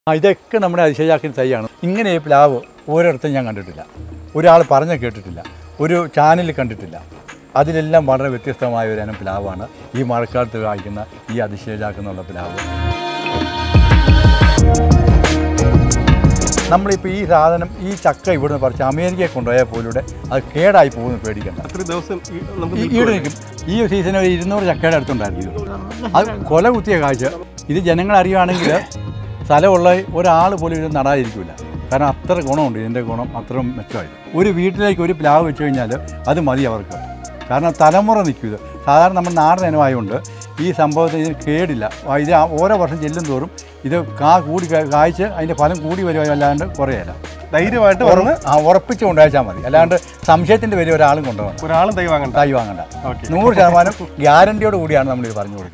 ഇതൊക്കെ നമ്മുടെ അതിശയജാക്കിന് തൈയാണ്. ഇങ്ങനെ ഈ പ്ലാവ് ഓരോരുത്തരും ഞാൻ കണ്ടിട്ടില്ല, ഒരാൾ പറഞ്ഞ് കേട്ടിട്ടില്ല, ഒരു ചാനലിൽ കണ്ടിട്ടില്ല. അതിലെല്ലാം വളരെ വ്യത്യസ്തമായ ഒരു ഇനം പ്ലാവാണ് ഈ മഴക്കാലത്ത് കായ്ക്കുന്ന ഈ അതിശയജാക്കെന്നുള്ള പ്ലാവ്. നമ്മളിപ്പോൾ ഈ സാധനം, ഈ ചക്ക ഇവിടുന്ന് പറിച്ച് അമേരിക്കയിൽ കൊണ്ടുപോയാൽ പോലൂടെ അത് കേടായി പോകുന്നു പേടിക്കേണ്ട. അത്ര ദിവസം ഈട് നിൽക്കും. ഈ സീസണിൽ ഒരു 200 ചക്കയുടെ അടുത്തുണ്ടായിരുന്നു. അത് കൊല കുത്തിയ കാഴ്ച. ഇത് ജനങ്ങൾ അറിയുകയാണെങ്കിൽ സ്ഥലമുള്ള ഒരാൾ പോലും ഇത് നടാതിരിക്കില്ല. കാരണം അത്ര ഗുണമുണ്ട്, ഇതിൻ്റെ ഗുണം അത്രയും മെച്ചമായിട്ട്. ഒരു വീട്ടിലേക്ക് ഒരു പ്ലാവ് വെച്ച് കഴിഞ്ഞാൽ അത് മതി അവർക്ക്. കാരണം തലമുറ നിൽക്കും. ഇത് സാധാരണ നമ്മൾ നാടൻ ഇനമായതുകൊണ്ട് ഈ സംഭവത്തിൽ ഇതിന് കേടില്ല. ഇത് ഓരോ വർഷം ചെല്ലും തോറും ഇത് കൂടി കായ്ച്ച് അതിൻ്റെ ഫലം കൂടി വരുവാൻ അല്ലാണ്ട് കുറയല്ല. ധൈര്യമായിട്ട് ഉറപ്പിച്ച് കൊണ്ടുവച്ചാൽ മതി. അല്ലാണ്ട് സംശയത്തിൻ്റെ പേര് ഒരാളും കൊണ്ടുപോകണം. ഒരാളും തൈ വാങ്ങണ്ട. 100% ഗ്യാരണ്ടിയോട് കൂടിയാണ് നമ്മളിത് പറഞ്ഞു കൊടുക്കുന്നത്.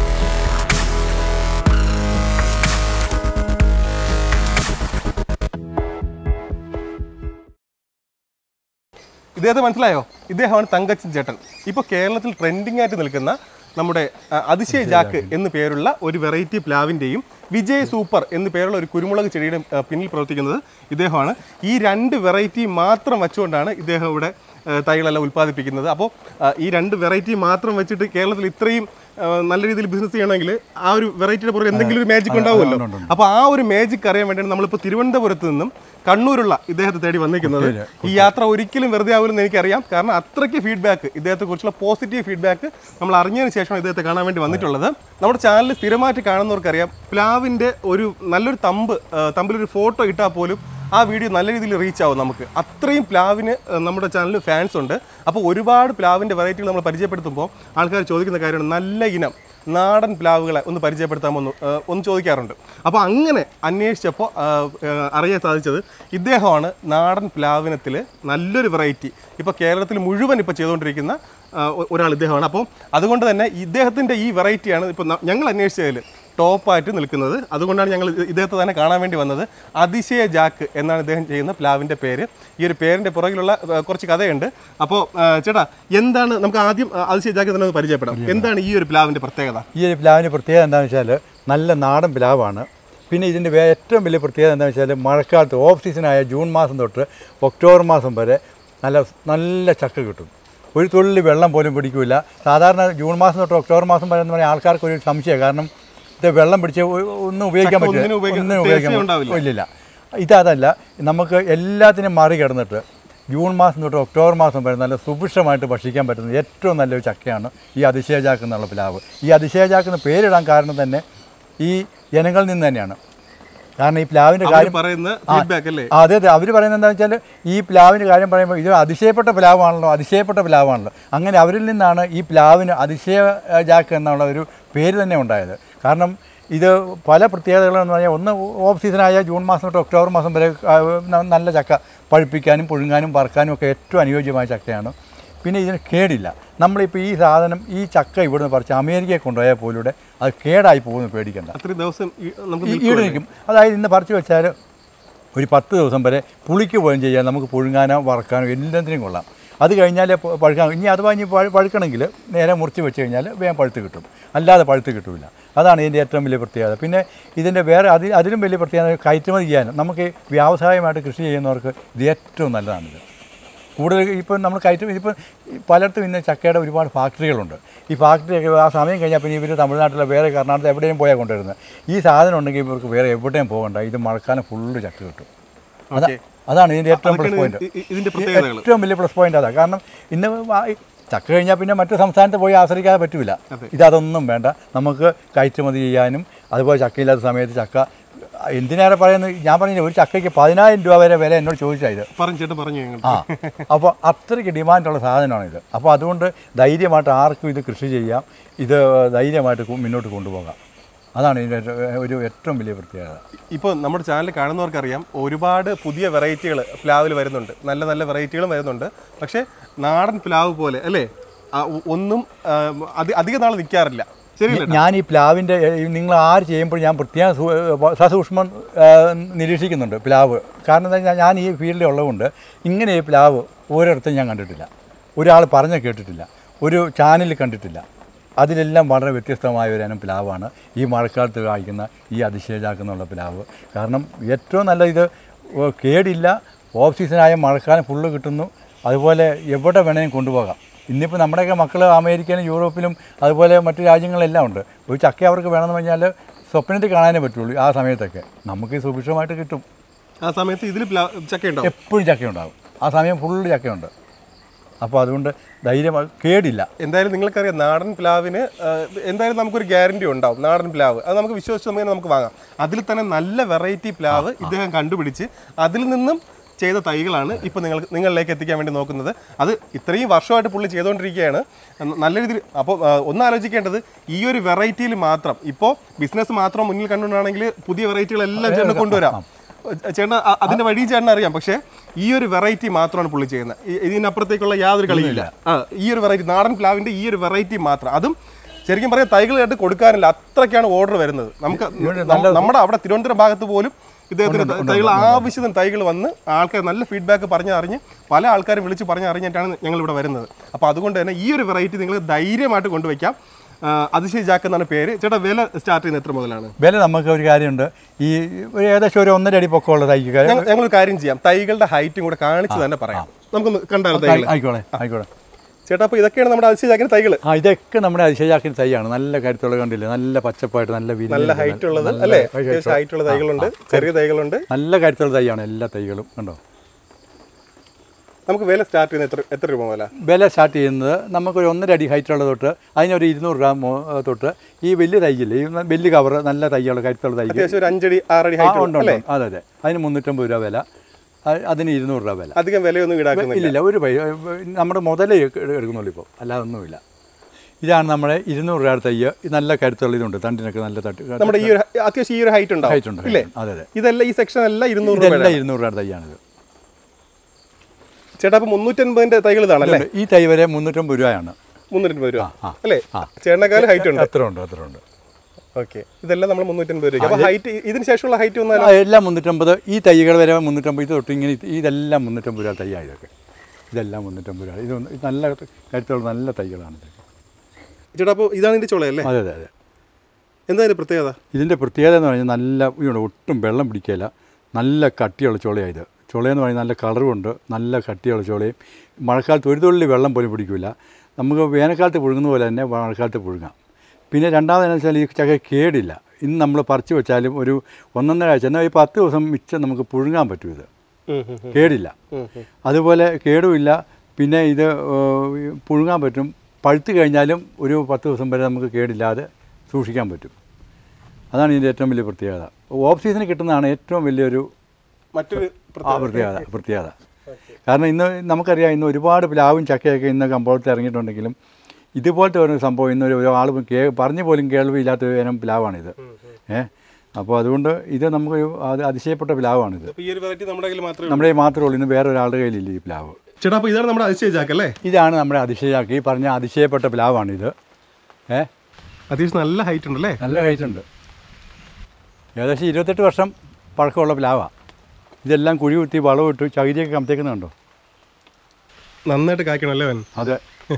ഇദ്ദേഹത്തെ മനസ്സിലായോ? ഇദ്ദേഹമാണ് തങ്കച്ചൻ ചേട്ടൻ. ഇപ്പോൾ കേരളത്തിൽ ട്രെൻഡിങ് ആയിട്ട് നിൽക്കുന്ന നമ്മുടെ അതിശയ ജാക്ക് എന്ന് പേരുള്ള ഒരു വെറൈറ്റി പ്ലാവിൻ്റെയും വിജയ് സൂപ്പർ എന്ന് പേരുള്ള ഒരു കുരുമുളക് ചെടിയുടെ പിന്നിൽ പ്രവർത്തിക്കുന്നത് ഇദ്ദേഹമാണ്. ഈ 2 വെറൈറ്റി മാത്രം വെച്ചുകൊണ്ടാണ് ഇദ്ദേഹം ഇവിടെ തൈകളെല്ലാം ഉൽപ്പാദിപ്പിക്കുന്നത്. അപ്പോൾ ഈ 2 വെറൈറ്റി മാത്രം വെച്ചിട്ട് കേരളത്തിൽ ഇത്രയും നല്ല രീതിയിൽ ബിസിനസ് ചെയ്യണമെങ്കിൽ ആ ഒരു വെറൈറ്റിയുടെ പുറകെ എന്തെങ്കിലും ഒരു മാജിക് ഉണ്ടാവുമല്ലോ. അപ്പോൾ ആ ഒരു മാജിക് അറിയാൻ വേണ്ടിയാണ് നമ്മളിപ്പോൾ തിരുവനന്തപുരത്ത് നിന്നും കണ്ണൂരുള്ള ഇദ്ദേഹത്തെ തേടി വന്നിരിക്കുന്നത്. ഈ യാത്ര ഒരിക്കലും വെറുതെ ആവില്ലെന്ന് എനിക്കറിയാം. കാരണം അത്രയ്ക്ക് ഫീഡ്ബാക്ക്, ഇദ്ദേഹത്തെക്കുറിച്ചുള്ള പോസിറ്റീവ് ഫീഡ്ബാക്ക് നമ്മൾ അറിഞ്ഞതിന് ശേഷമാണ് ഇദ്ദേഹത്തെ കാണാൻ വേണ്ടി വന്നിട്ടുള്ളത്. നമ്മുടെ ചാനൽ സ്ഥിരമായിട്ട് കാണുന്നവർക്കറിയാം, പ്ലാവിൻ്റെ ഒരു നല്ലൊരു തമ്പിലൊരു ഫോട്ടോ ഇട്ടാൽ പോലും ആ വീഡിയോ നല്ല രീതിയിൽ റീച്ച് ആവും. നമുക്ക് അത്രയും പ്ലാവിന് നമ്മുടെ ചാനലിൽ ഫാൻസ് ഉണ്ട്. അപ്പോൾ ഒരുപാട് പ്ലാവിൻ്റെ വെറൈറ്റികൾ നമ്മൾ പരിചയപ്പെടുത്തുമ്പോൾ ആൾക്കാർ ചോദിക്കുന്ന കാര്യമാണ്, നല്ല ഇനം നാടൻ പ്ലാവുകളെ ഒന്ന് പരിചയപ്പെടുത്താമെന്ന് ഒന്ന് ചോദിക്കാറുണ്ട്. അപ്പോൾ അങ്ങനെ അന്വേഷിച്ചപ്പോൾ അറിയാൻ സാധിച്ചത് ഇദ്ദേഹമാണ് നാടൻ പ്ലാവിനത്തിൽ നല്ലൊരു വെറൈറ്റി ഇപ്പോൾ കേരളത്തിൽ മുഴുവൻ ഇപ്പോൾ ചെയ്തുകൊണ്ടിരിക്കുന്ന ഒരാൾ ഇദ്ദേഹമാണ്. അപ്പോൾ അതുകൊണ്ട് തന്നെ ഇദ്ദേഹത്തിൻ്റെ ഈ വെറൈറ്റിയാണ് ഇപ്പോൾ ഞങ്ങൾ അന്വേഷിച്ചതിൽ ടോപ്പായിട്ട് നിൽക്കുന്നത്. അതുകൊണ്ടാണ് ഞങ്ങൾ ഇദ്ദേഹത്തെ തന്നെ കാണാൻ വേണ്ടി വന്നത്. അതിശയ ജാക്ക് എന്നാണ് ഇദ്ദേഹം ചെയ്യുന്ന പ്ലാവിൻ്റെ പേര്. ഈ ഒരു പേരിൻ്റെ പുറകിലുള്ള കുറച്ച് കഥയുണ്ട്. അപ്പോൾ ചേട്ടാ, എന്താണ് നമുക്ക് ആദ്യം അതിശയ ജാക്ക് തന്നെ പരിചയപ്പെടാം. എന്താണ് ഈ ഒരു പ്ലാവിൻ്റെ പ്രത്യേകത? ഈ ഒരു പ്ലാവിൻ്റെ പ്രത്യേകത എന്താണെന്ന് വെച്ചാൽ നല്ല നാടൻ പ്ലാവാണ്. പിന്നെ ഇതിൻ്റെ ഏറ്റവും വലിയ പ്രത്യേകത എന്താണെന്ന് വെച്ചാൽ മഴക്കാലത്ത് ഓഫ് സീസണായ ജൂൺ മാസം തൊട്ട് ഒക്ടോബർ മാസം വരെ നല്ല ചക്ക കിട്ടും. ഒരു തുള്ളി വെള്ളം പോലും പിടിക്കില്ല. സാധാരണ ജൂൺ മാസം തൊട്ട് ഒക്ടോബർ മാസം വരെ എന്ന് പറഞ്ഞാൽ ആൾക്കാർക്ക് ഒരു സംശയം. കാരണം ഇത് വെള്ളം പിടിച്ച് ഒന്നും ഉപയോഗിക്കാൻ പറ്റില്ല, ഒന്നും ഉപയോഗിക്കാൻ ഇല്ല. ഇതല്ല, നമുക്ക് എല്ലാത്തിനും മറികടന്നിട്ട് ജൂൺ മാസം തൊട്ട് ഒക്ടോബർ മാസം വരെ നല്ല സുഭിക്ഷമായിട്ട് ഭക്ഷിക്കാൻ പറ്റുന്ന ഏറ്റവും നല്ലൊരു ചക്കയാണ് ഈ അതിശയ ജാക്ക് എന്നുള്ള പ്ലാവ്. ഈ അതിശയ ജാക്ക് എന്ന് പേരിടാൻ കാരണം തന്നെ ഈ ജനങ്ങളിൽ നിന്ന് തന്നെയാണ്. കാരണം ഈ പ്ലാവിൻ്റെ കാര്യം അതെ അവർ പറയുന്നത് എന്താണെന്ന് വെച്ചാൽ, ഈ പ്ലാവിൻ്റെ കാര്യം പറയുമ്പോൾ ഇത് അതിശയപ്പെട്ട പ്ലാവാണല്ലോ. അങ്ങനെ അവരിൽ നിന്നാണ് ഈ പ്ലാവിന് അതിശയ ജാക്ക് എന്നുള്ള ഒരു പേര് തന്നെ ഉണ്ടായത്. കാരണം ഇത് പല പ്രത്യേകതകളെന്ന് പറഞ്ഞാൽ, ഒന്ന് ഓഫ് സീസണായ ജൂൺ മാസം തൊട്ട് ഒക്ടോബർ മാസം വരെ നല്ല ചക്ക പഴുപ്പിക്കാനും പുഴുങ്ങാനും വറുക്കാനും ഒക്കെ ഏറ്റവും അനുയോജ്യമായ ചക്കയാണ്. പിന്നെ ഇതിന് കേടില്ല. നമ്മളിപ്പോൾ ഈ സാധനം, ഈ ചക്ക ഇവിടുന്ന് പറിച്ച് അമേരിക്കയിൽ കൊണ്ടുപോയാൽ പോലൂടെ അത് കേടായി പോകുന്നു പേടിക്കേണ്ട. അത്ര ദിവസം ഈട് നിൽക്കും. അതായത് ഇന്ന് പറിച്ച് വെച്ചാൽ ഒരു 10 ദിവസം വരെ പുളിക്ക് പോലും ചെയ്യാൻ നമുക്ക് പുഴുങ്ങാനോ വറക്കാനോ എല്ലാത്തിനും കൊള്ളാം. അത് കഴിഞ്ഞാൽ പഴുക്കാൻ, ഇനി അഥവാ ഇനി പഴുക്കണമെങ്കിൽ നേരെ മുറിച്ച് വെച്ച് കഴിഞ്ഞാൽ വേഗം പഴുത്ത് കിട്ടും, അല്ലാതെ പഴുത്ത് കിട്ടില്ല. അതാണ് ഇതിൻ്റെ ഏറ്റവും വലിയ പ്രത്യേകത. പിന്നെ ഇതിൻ്റെ വേറെ അതിലും വലിയ പ്രത്യേകത കയറ്റുമതി ചെയ്യാനും നമുക്ക് വ്യാവസായികമായിട്ട് കൃഷി ചെയ്യുന്നവർക്ക് ഇത് ഏറ്റവും നല്ലതാണിത്. കൂടുതൽ ഇപ്പം നമ്മൾ ഇപ്പം പലയിടത്തും ഇന്ന് ചക്കയുടെ ഒരുപാട് ഫാക്ടറികളുണ്ട്. ഈ ഫാക്ടറിയൊക്കെ ആ സമയം കഴിഞ്ഞാൽ പിന്നെ ഇവർ തമിഴ്നാട്ടിലെ വേറെ കർണാടക എവിടെയും പോയാൽ കൊണ്ടുവരുന്നത്. ഈ സാധനം ഉണ്ടെങ്കിൽ ഇവർക്ക് വേറെ എവിടെയും പോകണ്ട, ഇത് മഴക്കാലം ഫുള്ള് ചക്ക കിട്ടും. അതാണ് ഇതിൻ്റെ ഏറ്റവും പ്ലസ് പോയിന്റ്. ഏറ്റവും വലിയ പ്ലസ് പോയിന്റ് അതാണ്. കാരണം ഇന്ന് ചക്ക കഴിഞ്ഞാൽ പിന്നെ മറ്റു സംസ്ഥാനത്ത് പോയി ആശ്രയിക്കാതെ പറ്റില്ല. ഇതൊന്നും വേണ്ട, നമുക്ക് കയറ്റുമതി ചെയ്യാനും. അതുപോലെ ചക്കയില്ലാത്ത സമയത്ത് ചക്ക എന്തിനേറെ പറയുന്നത്, ഞാൻ പറഞ്ഞില്ല, ഒരു ചക്കയ്ക്ക് 10,000 രൂപ വരെ വില എന്നോട് ചോദിച്ചായത് പറഞ്ഞു. അപ്പോൾ അത്രയ്ക്ക് ഡിമാൻഡുള്ള സാധനമാണിത്. അപ്പോൾ അതുകൊണ്ട് ധൈര്യമായിട്ട് ആർക്കും ഇത് കൃഷി ചെയ്യാം, ഇത് ധൈര്യമായിട്ട് മുന്നോട്ട് കൊണ്ടുപോകാം. അതാണ് ഇതിൻ്റെ ഒരു ഏറ്റവും വലിയ പ്രത്യേകത. ഇപ്പോൾ നമ്മുടെ ചാനൽ കാണുന്നവർക്കറിയാം, ഒരുപാട് പുതിയ വെറൈറ്റികൾ പ്ലാവിൽ വരുന്നുണ്ട്, നല്ല നല്ല വെറൈറ്റികളും വരുന്നുണ്ട്. പക്ഷേ നാടൻ പ്ലാവ് പോലെ അല്ലേ ഒന്നും അധിക നാൾ നിൽക്കാറില്ല. ഞാൻ ഈ പ്ലാവിൻ്റെ നിങ്ങൾ ആര് ചെയ്യുമ്പോൾ ഞാൻ പ്രത്യേകം സസൂക്ഷ്മം നിരീക്ഷിക്കുന്നുണ്ട് പ്ലാവ്. കാരണം എന്താ വെച്ചാൽ ഞാൻ ഈ ഫീൽഡിൽ ഉള്ളതുകൊണ്ട് ഇങ്ങനെ ഈ പ്ലാവ് ഓരോരുത്തരും ഞാൻ കണ്ടിട്ടില്ല, ഒരാൾ പറഞ്ഞ് കേട്ടിട്ടില്ല, ഒരു ചാനലിൽ കണ്ടിട്ടില്ല. അതിലെല്ലാം വളരെ വ്യത്യസ്തമായ ഒരു ഇനം പ്ലാവാണ് ഈ മഴക്കാലത്ത് കായ്ക്കുന്ന ഈ അതിശയജാക്ക് എന്നുള്ള പ്ലാവ്. കാരണം ഏറ്റവും നല്ല ഇത് കേടില്ല, ഓഫ് സീസണായ മഴക്കാലം ഫുള്ള് കിട്ടുന്നു, അതുപോലെ എവിടെ വേണമെങ്കിലും കൊണ്ടുപോകാം. ഇന്നിപ്പോൾ നമ്മുടെയൊക്കെ മക്കൾ അമേരിക്കയിലും യൂറോപ്പിലും അതുപോലെ മറ്റു രാജ്യങ്ങളിലെല്ലാം ഉണ്ട്. ഒരു ചക്ക അവർക്ക് വേണമെന്ന് പറഞ്ഞാൽ സ്വപ്നത്തിൽ കാണാനേ പറ്റുള്ളൂ. ആ സമയത്തൊക്കെ നമുക്ക് സുഭിക്ഷമായിട്ട് കിട്ടും. ആ സമയത്ത് ഇതിൽ ചക്കയുണ്ടാവും, എപ്പോഴും ചക്കയുണ്ടാകും. ആ സമയം ഫുള്ള് ചക്കയുണ്ട്. അപ്പോൾ അതുകൊണ്ട് ധൈര്യം കേടില്ല. എന്തായാലും നിങ്ങൾക്കറിയാം നാടൻ പ്ലാവിന് എന്തായാലും നമുക്കൊരു ഗ്യാരണ്ടി ഉണ്ടാവും. നാടൻ പ്ലാവ് അത് നമുക്ക് വിശ്വസിച്ച് നമുക്ക് വാങ്ങാം. അതിൽ തന്നെ നല്ല വെറൈറ്റി പ്ലാവ് ഇദ്ദേഹം കണ്ടുപിടിച്ച് അതിൽ നിന്നും ചെയ്ത തൈകളാണ് ഇപ്പോൾ നിങ്ങളിലേക്ക് എത്തിക്കാൻ വേണ്ടി നോക്കുന്നത്. അത് ഇത്രയും വർഷമായിട്ട് പുള്ളി ചെയ്തുകൊണ്ടിരിക്കുകയാണ് നല്ല രീതിയിൽ. അപ്പോൾ ഒന്ന് ആലോചിക്കേണ്ടത് ഈ ഒരു വെറൈറ്റിയിൽ മാത്രം, ഇപ്പോൾ ബിസിനസ് മാത്രം മുന്നിൽ കണ്ടുകൊണ്ടാണെങ്കിൽ പുതിയ വെറൈറ്റികളെല്ലാം ചേട്ടൻ കൊണ്ടുവരാം. ചേട്ടൻ അതിൻ്റെ വഴി ചേട്ടൻ അറിയാം. പക്ഷേ ഈ ഒരു വെറൈറ്റി മാത്രമാണ് പുള്ളി ചെയ്യുന്നത്. ഇതിനപ്പുറത്തേക്കുള്ള യാതൊരു കളിയില്ല. ഈ ഒരു വെറൈറ്റി നാടൻ പ്ലാവിൻ്റെ ഈ ഒരു വെറൈറ്റി മാത്രം, അതും ശരിക്കും പറയാം തൈകളായിട്ട് കൊടുക്കാനില്ല, അത്രയ്ക്കാണ് ഓർഡർ വരുന്നത്. നമുക്ക് നമ്മുടെ അവിടെ തിരുവനന്തപുരം ഭാഗത്ത് പോലും ഇദ്ദേഹത്തിന് തൈകൾ ആവശ്യത്തിന് തൈകൾ വന്ന് ആൾക്കാർ നല്ല ഫീഡ്ബാക്ക് പറഞ്ഞറിഞ്ഞ് പല ആൾക്കാരും വിളിച്ച് പറഞ്ഞറിഞ്ഞിട്ടാണ് ഞങ്ങൾ ഇവിടെ വരുന്നത്. അപ്പോൾ അതുകൊണ്ട് തന്നെ ഈ ഒരു വെറൈറ്റി നിങ്ങൾ ധൈര്യമായിട്ട് കൊണ്ടുവയ്ക്കാം. അതിശയ ജാക്ക് എന്നാണ് പേര്. ചേട്ടാ വില സ്റ്റാർട്ട് ചെയ്യുന്നത് എത്ര മുതലാണ്? വില നമുക്ക് ഒരു കാര്യമുണ്ട്, ഈ ഏകദേശം ഒരു 1.5 അടി പൊക്കമുള്ള തൈക്ക് ഞങ്ങൾ കാര്യം ചെയ്യാം, തൈകളുടെ ഹൈറ്റും കൂടെ കാണിച്ച് തന്നെ പറയാം. നമുക്കൊന്ന് കണ്ടാലോ തൈകൾ? ആയിക്കോട്ടെ ചേട്ടാ. അപ്പോൾ ഇതൊക്കെയാണ് നമ്മുടെ അതിശയ ജാക്കിന്റെ തൈകൾ. ഇതൊക്കെ നമ്മുടെ അതിശയ ജാക്കിന്റെ തൈയാണ്. നല്ല കരുത്തുള്ള കണ്ടില്ലേ, നല്ല പച്ചപ്പായിട്ട് നല്ല ഹൈറ്റ് ഉള്ളത് അല്ലേ? ഹൈറ്റുള്ള തൈകളുണ്ട്, ചെറിയ തൈകളുണ്ട്, നല്ല കരുത്തുള്ള തൈയാണ് എല്ലാ തൈകളും. കണ്ടോ? നമുക്ക് വില സ്റ്റാർട്ട് ചെയ്യുന്നത് എത്ര രൂപ മുതല? വില സ്റ്റാർട്ട് ചെയ്യുന്നത് നമുക്കൊരു 1.5 അടി ഹൈറ്റുള്ള തൊട്ട് അതിനൊരു 200 ഗ്രാം തൊട്ട് ഈ വലിയ തൈയില്ലേ, ഈ വലിയ കവർ നല്ല തൈകൾ കരുത്തുള്ള തൈ ഒരു 5 അടി 6 അടി ഹൈറ്റ് ഉണ്ട്. അതെ അതെ. അതിന് 350 രൂപ വില, അതിന് 200 രൂപ വില. അധികം വിലയൊന്നും ഇല്ല, ഒരു നമ്മുടെ മുതലേ എടുക്കുന്നുള്ളൂ ഇപ്പോൾ, അല്ലാതെ ഒന്നുമില്ല. ഇതാണ് നമ്മുടെ 200 രൂപയുടെ തൈ. നല്ല കരുത്തുള്ള ഇതുണ്ട്, തണ്ടിനൊക്കെ നല്ല തട്ട്. നമ്മുടെ ഈ അത്യാവശ്യം ഈ ഒരു ഹൈറ്റ് ഉണ്ട്. അതെ അതെ. ഇതെല്ലാം ഈ സെക്ഷൻ എല്ലാം 200 രൂപയുടെ തൈയാണിത്. ചേട്ടാ, അപ്പോൾ 350ന്റെ തൈകൾ ഇതാണല്ലേ? ഈ തൈ വരെ 350 രൂപയാണ്. 350 രൂപ അല്ലേ? ചേട്ടനേക്കാളും ഹൈറ്റ് ഉണ്ട്. അത്ര ഉണ്ട്. ഓക്കെ, ഇതെല്ലാം നമ്മൾ 350 രൂപ. അപ്പോൾ ഹൈറ്റ് ഇതിന് ശേഷമുള്ള ഹൈറ്റ് ഒന്നും എല്ലാം 350. ഈ തൈകൾ വരെ 350 തൊട്ട് ഇങ്ങനെ ഇതെല്ലാം 350 രൂപ തൈയാണ്. ഇതൊക്കെ ഇതെല്ലാം 350 രൂപ. ഇത് നല്ല കരുത്തുള്ള നല്ല തൈകളാണ്. ചേട്ടാ, അപ്പോൾ ഇതാണ് ഇതിൻ്റെ ചുളയല്ലേ? അതെ അതെ അതെ. എന്താ ഇതിൻ്റെ പ്രത്യേകത? ഇതിൻ്റെ പ്രത്യേകത എന്ന് പറഞ്ഞാൽ നല്ല ഒട്ടും വെള്ളം പിടിക്കില്ല, നല്ല കട്ടിയുള്ള ചുളയാണ് ഇത്. ചുളയെന്ന് പറഞ്ഞാൽ നല്ല കളറുമുണ്ട്, നല്ല കട്ടിയുള്ള ചുളയും. മഴക്കാലത്ത് ഒരു തുള്ളി വെള്ളം പോലും പിടിക്കില്ല. നമുക്ക് വേനൽക്കാലത്ത് പുഴുങ്ങുന്ന പോലെ തന്നെ മഴക്കാലത്ത് പുഴുങ്ങാം. പിന്നെ രണ്ടാമതെന്ന് വെച്ചാൽ ഈ ചക്ക കേടില്ല. ഇന്ന് നമ്മൾ പറിച്ച് വെച്ചാലും ഒരു 1.5 ആഴ്ച എന്നാൽ ഈ 10 ദിവസം മിച്ചം നമുക്ക് പുഴുങ്ങാൻ പറ്റും. ഇത് കേടില്ല, അതുപോലെ കേടുമില്ല. പിന്നെ ഇത് പുഴുങ്ങാൻ പറ്റും. പഴുത്ത് കഴിഞ്ഞാലും ഒരു 10 ദിവസം വരെ നമുക്ക് കേടില്ലാതെ സൂക്ഷിക്കാൻ പറ്റും. അതാണ് ഇതിൻ്റെ ഏറ്റവും വലിയ പ്രത്യേകത. ഓഫ് സീസണിൽ കിട്ടുന്നതാണ് ഏറ്റവും വലിയൊരു മറ്റൊരു പ്രത്യേകത. കാരണം ഇന്ന് നമുക്കറിയാം, ഇന്ന് ഒരുപാട് പ്ലാവും ചക്കയൊക്കെ ഇന്ന് കമ്പോളത്തിൽ ഇറങ്ങിയിട്ടുണ്ടെങ്കിലും ഇതുപോലത്തെ ഒരു സംഭവം ഇന്നൊരു ആൾ പറഞ്ഞു പോലും കേൾവിയില്ലാത്ത ഇനം പ്ലാവാണിത്. അപ്പോൾ അതുകൊണ്ട് ഇത് നമുക്ക് അതിശയപ്പെട്ട പ്ലാവാണിത്. നമ്മുടെ മാത്രമേ ഉള്ളൂ, ഇന്ന് വേറെ ഒരാളുടെ കയ്യിലില്ല ഈ പ്ലാവ്. ചേട്ടാ, അപ്പോൾ ഇതാണ് നമ്മുടെ അതിശയ ജാക്ക് അല്ലേ? ഇതാണ് നമ്മുടെ അതിശയ ജാക്ക്. ഈ പറഞ്ഞ അതിശയപ്പെട്ട പ്ലാവാണിത്. അത്യാവശ്യം നല്ല ഹൈറ്റ് ഉണ്ടല്ലേ? നല്ല ഹൈറ്റ് ഉണ്ട്. ഏകദേശം 28 വർഷം പഴക്കമുള്ള പ്ലാവാണ്. ഇതെല്ലാം കുഴി കുത്തി വളമിട്ട് ചകിരിയൊക്കെ കമ്പത്തേക്കുന്നുണ്ടോ? നന്നായിട്ട് കായ്ക്കണമല്ലേ? അതെ.